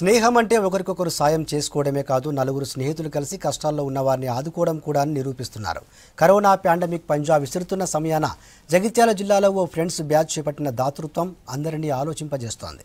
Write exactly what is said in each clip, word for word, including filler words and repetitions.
స్నేహం అంటే ఒకరికొకరు సాయం చేసుకోవడమే కాదు, నలుగురు స్నేహితులు కలిసి కష్టాల్లో ఉన్న వారిని ఆదుకోవడం కూడా నిరూపిస్తున్నారు. కరోనా పాండమిక్ పంజా విసురుతున్న సమయాన జగిత్యాల జిల్లాలో ఓ ఫ్రెండ్స్ బ్యాచ్ చేపట్టిన దాతృత్వం అందరినీ ఆలోచింపజేస్తోంది.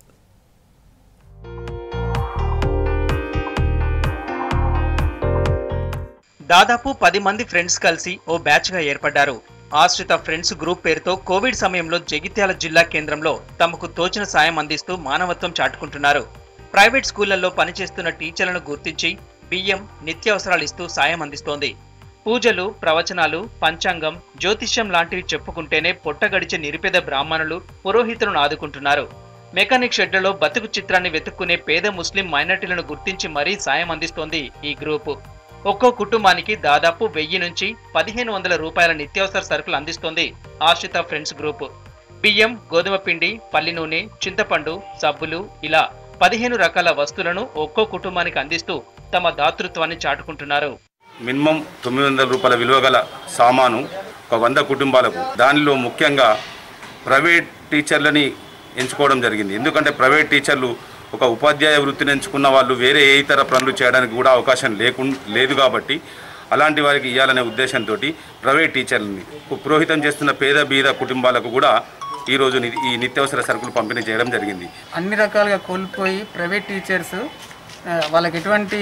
దాదాపు పది మంది ఫ్రెండ్స్ కలిసి ఓ బ్యాచ్ గా ఏర్పడ్డారు. ఆశ్రిత ఫ్రెండ్స్ గ్రూప్ పేరుతో కోవిడ్ సమయంలో జగిత్యాల జిల్లా కేంద్రంలో తమకు తోచిన సాయం అందిస్తూ మానవత్వం చాటుకుంటున్నారు. ప్రైవేట్ స్కూళ్లలో పనిచేస్తున్న టీచర్లను గుర్తించి బియ్యం, నిత్యావసరాలు ఇస్తూ సాయం అందిస్తోంది. పూజలు, ప్రవచనాలు, పంచాంగం, జ్యోతిష్యం లాంటివి చెప్పుకుంటేనే పొట్టగడిచే నిరుపేద బ్రాహ్మణులు, పురోహితులను ఆదుకుంటున్నారు. మెకానిక్ షెడ్లలో బతుకు చిత్రాన్ని వెతుక్కునే పేద ముస్లిం మైనార్టీలను గుర్తించి మరీ సాయం అందిస్తోంది ఈ గ్రూపు. ఒక్కో కుటుంబానికి దాదాపు వెయ్యి నుంచి పదిహేను వందల రూపాయల నిత్యావసర సరుకులు అందిస్తోంది ఆశ్రిత ఫ్రెండ్స్ గ్రూప్. బియ్యం, గోధుమ పిండి, పల్లి నూనె, చింతపండు, సబ్బులు ఇలా పదిహేను రకాల వస్తువులను ఒక్కో కుటుంబానికి అందిస్తూ తమ దాతృత్వాన్ని చాటుకుంటున్నారు. మినిమం తొమ్మిది వందల రూపాయల విలువ గల సామాను ఒక వంద కుటుంబాలకు, దానిలో ముఖ్యంగా ప్రైవేట్ టీచర్లని ఎంచుకోవడం జరిగింది. ఎందుకంటే ప్రైవేట్ టీచర్లు ఒక ఉపాధ్యాయ వృత్తిని ఎంచుకున్న వాళ్ళు వేరే ఏ ఇతర పనులు చేయడానికి కూడా అవకాశం లేకు లేదు కాబట్టి అలాంటి వారికి ఇవ్వాలనే ఉద్దేశంతో ప్రైవేట్ టీచర్లని పురోహితం చేస్తున్న పేద బీద కుటుంబాలకు కూడా ఈరోజు ఈ నిత్యావసర సరుకులు పంపిణీ చేయడం జరిగింది. అన్ని రకాలుగా కోల్పోయి ప్రైవేట్ టీచర్స్ వాళ్ళకి ఎటువంటి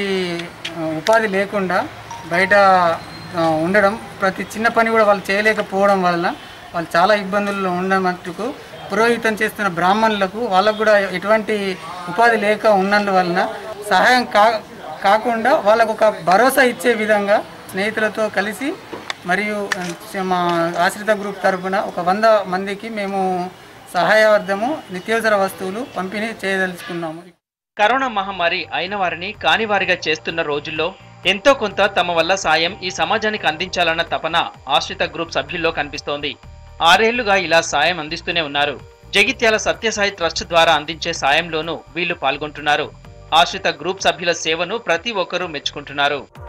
ఉపాధి లేకుండా బయట ఉండడం, ప్రతి చిన్న పని కూడా వాళ్ళు చేయలేకపోవడం వలన వాళ్ళు చాలా ఇబ్బందుల్లో ఉండమట్టుకు పురోహితం చేస్తున్న బ్రాహ్మణులకు వాళ్ళకు కూడా ఎటువంటి ఉపాధి లేక ఉన్నందువలన సహాయం కా కాకుండా వాళ్ళకు ఒక భరోసా ఇచ్చే విధంగా స్నేహితులతో కలిసి మరియు మా ఆశ్రిత గ్రూప్ తరఫున ఒక వంద మందికి మేము సహాయార్థము నిత్యావసర వస్తువులు పంపిణీ చేయదలుచుకున్నాము. కరోనా మహమ్మారి అయిన వారిని కాని వారిగా చేస్తున్న రోజుల్లో ఎంతో కొంత తమ వల్ల సాయం ఈ సమాజానికి అందించాలన్న తపన ఆశ్రిత గ్రూప్ సభ్యుల్లో కనిపిస్తోంది. ఆరేళ్లుగా ఇలా సాయం అందిస్తూనే ఉన్నారు. జగిత్యాల సత్యసాయి ట్రస్ట్ ద్వారా అందించే సాయంలోనూ వీళ్లు పాల్గొంటున్నారు. ఆశ్రిత గ్రూప్ సభ్యుల సేవను ప్రతి ఒక్కరూ మెచ్చుకుంటున్నారు.